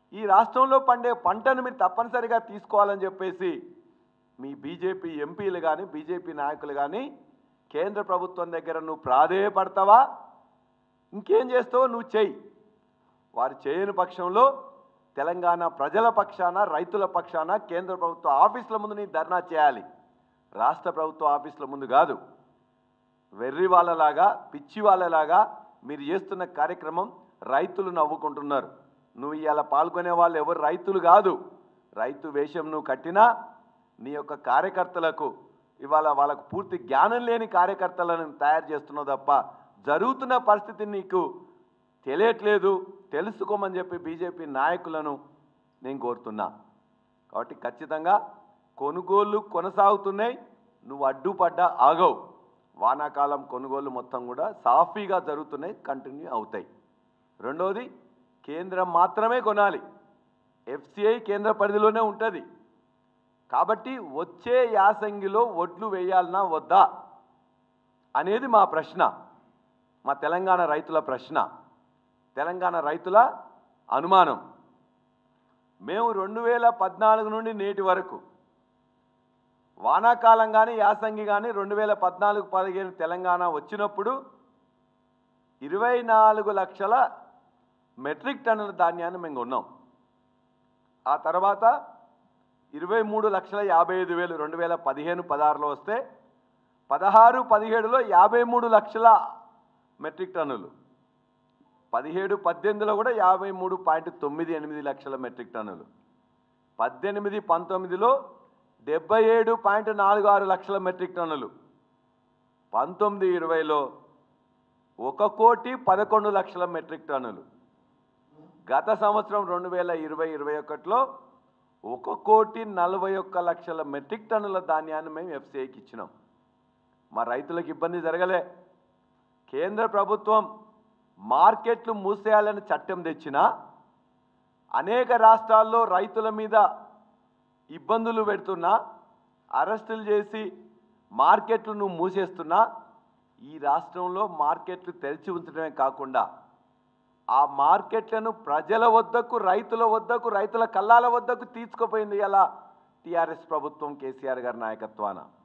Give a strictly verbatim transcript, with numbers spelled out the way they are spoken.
ఈ రాష్ట్రంలో పండే పంటను మీరు తప్పనిసరిగా తీసుకోవాలని చెప్పేసి మీ బీజేపీ ఎంపీలు కానీ బీజేపీ నాయకులు కానీ కేంద్ర ప్రభుత్వం దగ్గర నువ్వు ప్రాధేయపడతావా, ఇంకేం చేస్తావో నువ్వు చెయ్యి. వారు చేయని పక్షంలో తెలంగాణ ప్రజల పక్షాన రైతుల పక్షాన కేంద్ర ప్రభుత్వ ఆఫీసుల ముందు నీ ధర్నా చేయాలి, రాష్ట్ర ప్రభుత్వ ఆఫీసుల ముందు కాదు. వెర్రి వాళ్ళలాగా పిచ్చి వాళ్ళలాగా మీరు చేస్తున్న కార్యక్రమం రైతులు నవ్వుకుంటున్నారు. నువ్వు ఇవాళ పాల్గొనే వాళ్ళు ఎవరు రైతులు కాదు. రైతు వేషం నువ్వు కట్టినా నీ యొక్క కార్యకర్తలకు ఇవాళ వాళ్ళకు పూర్తి జ్ఞానం లేని కార్యకర్తలను తయారు చేస్తున్నావు తప్ప జరుగుతున్న పరిస్థితి నీకు తెలియట్లేదు. తెలుసుకోమని చెప్పి బీజేపీ నాయకులను నేను కోరుతున్నా. కాబట్టి ఖచ్చితంగా కొనుగోళ్లు కొనసాగుతున్నాయి, నువ్వు అడ్డుపడ్డా ఆగవు. వానాకాలం కొనుగోళ్లు మొత్తం కూడా సాఫీగా జరుగుతున్నాయి, కంటిన్యూ అవుతాయి. రెండోది, కేంద్రం మాత్రమే కొనాలి. ఎఫ్సిఐ కేంద్ర పరిధిలోనే ఉంటుంది. కాబట్టి వచ్చే యాసంగిలో ఒడ్లు వేయాలన్నా వద్దా అనేది మా ప్రశ్న, మా తెలంగాణ రైతుల ప్రశ్న, తెలంగాణ రైతుల అనుమానం. మేము రెండు వేల పద్నాలుగు నుండి నేటి వరకు వానాకాలం కానీ యాసంగి కానీ రెండు వేల పద్నాలుగు పదిహేను తెలంగాణ వచ్చినప్పుడు ఇరవై నాలుగు లక్షల మెట్రిక్ టన్నుల ధాన్యాన్ని మేము కొన్నాం. ఆ తర్వాత ఇరవై మూడు లక్షల యాభై ఐదు వేలు రెండు వేల పదిహేను పదహారులో వస్తే పదహారు పదిహేడులో యాభై మూడు లక్షల మెట్రిక్ టన్నులు, పదిహేడు పద్దెనిమిదిలో కూడా యాభై మూడు పాయింట్ తొమ్మిది ఎనిమిది లక్షల మెట్రిక్ టన్నులు, పద్దెనిమిది పంతొమ్మిదిలో డెబ్బై ఏడు పాయింట్ నాలుగు ఆరు లక్షల మెట్రిక్ టన్నులు, పంతొమ్మిది ఇరవైలో ఒక కోటి పదకొండు లక్షల మెట్రిక్ టన్నులు. గత సంవత్సరం రెండు వేల ఇరవై ఇరవై ఒకటిలో ఒక కోటి నలభై ఒక్క లక్షల మెట్రిక్ టన్నుల ధాన్యాన్ని మేము ఎఫ్సిఐకి ఇచ్చినాం. మా రైతులకు ఇబ్బంది జరగలే. కేంద్ర ప్రభుత్వం మార్కెట్లు మూసేయాలని చట్టం తెచ్చినా అనేక రాష్ట్రాల్లో రైతుల మీద ఇబ్బందులు పెడుతున్నా, అరెస్టులు చేసి మార్కెట్లు నువ్వు మూసేస్తున్నా, ఈ రాష్ట్రంలో మార్కెట్లు తెరిచి ఉంచడమే కాకుండా ఆ మార్కెట్లను ప్రజల వద్దకు రైతుల వద్దకు రైతుల కళ్ళాల వద్దకు తీసుకుపోయింది ఇలా టీఆర్ఎస్ ప్రభుత్వం కేసీఆర్ గారి నాయకత్వాన.